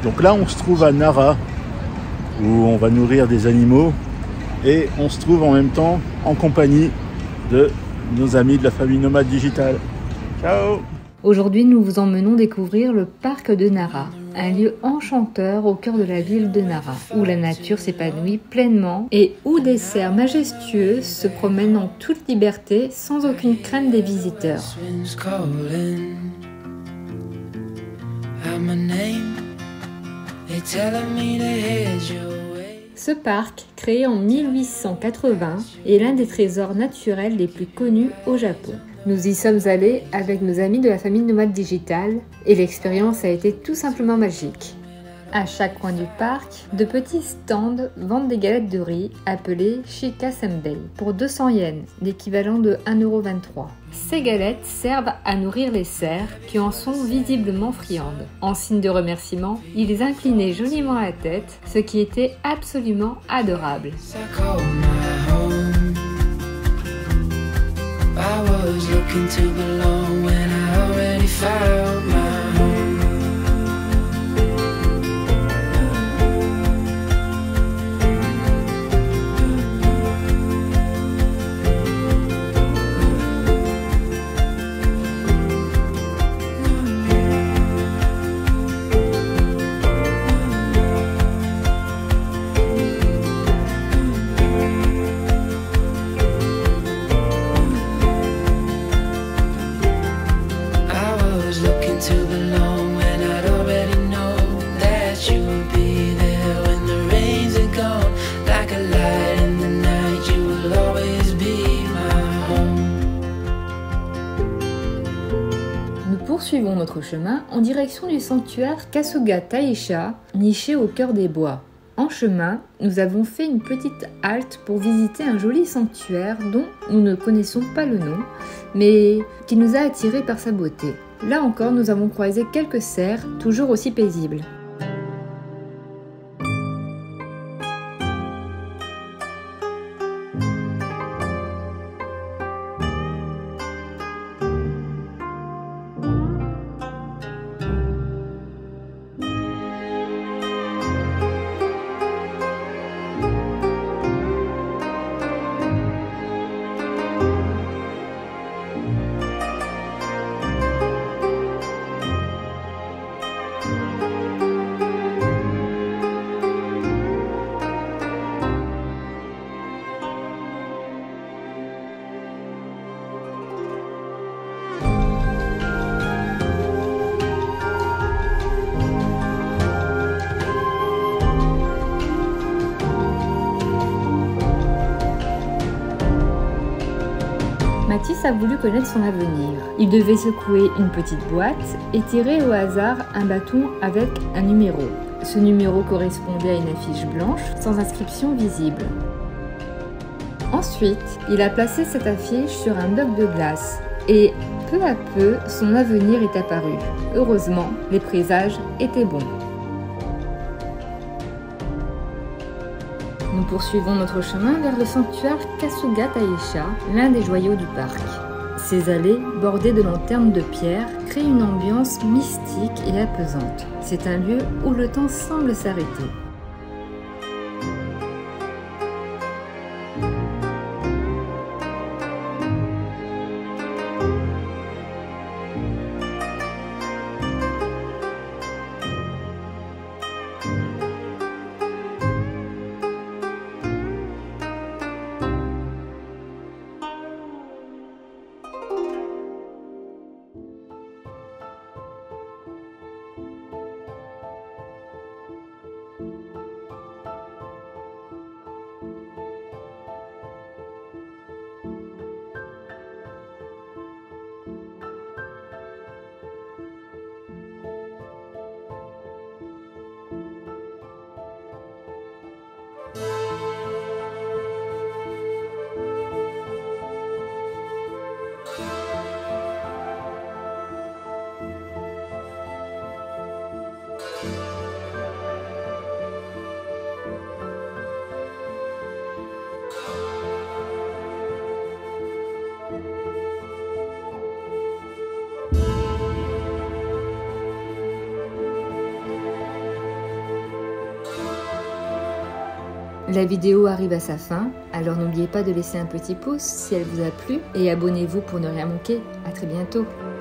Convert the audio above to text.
Donc là on se trouve à Nara, où on va nourrir des animaux, et on se trouve en même temps en compagnie de nos amis de la famille Nomade Digital. Ciao! Aujourd'hui, nous vous emmenons découvrir le parc de Nara, un lieu enchanteur au cœur de la ville de Nara, où la nature s'épanouit pleinement et où des cerfs majestueux se promènent en toute liberté sans aucune crainte des visiteurs. Ce parc, créé en 1880, est l'un des trésors naturels les plus connus au Japon. Nous y sommes allés avec nos amis de la famille Nomade Digital et l'expérience a été tout simplement magique. À chaque coin du parc, de petits stands vendent des galettes de riz appelées Shika Senbei pour 200 yens, l'équivalent de 1,23 €. Ces galettes servent à nourrir les cerfs qui en sont visiblement friandes. En signe de remerciement, ils inclinaient joliment la tête, ce qui était absolument adorable. I was looking to belong when I already found my home. Poursuivons notre chemin en direction du sanctuaire Kasuga Taisha, niché au cœur des bois. En chemin, nous avons fait une petite halte pour visiter un joli sanctuaire dont nous ne connaissons pas le nom, mais qui nous a attirés par sa beauté. Là encore, nous avons croisé quelques cerfs, toujours aussi paisibles. Mathis a voulu connaître son avenir. Il devait secouer une petite boîte et tirer au hasard un bâton avec un numéro. Ce numéro correspondait à une affiche blanche sans inscription visible. Ensuite, il a placé cette affiche sur un bloc de glace et peu à peu, son avenir est apparu. Heureusement, les présages étaient bons. Nous poursuivons notre chemin vers le sanctuaire Kasuga Taisha, l'un des joyaux du parc. Ces allées, bordées de lanternes de pierre, créent une ambiance mystique et apaisante. C'est un lieu où le temps semble s'arrêter. La vidéo arrive à sa fin, alors n'oubliez pas de laisser un petit pouce si elle vous a plu et abonnez-vous pour ne rien manquer. À très bientôt.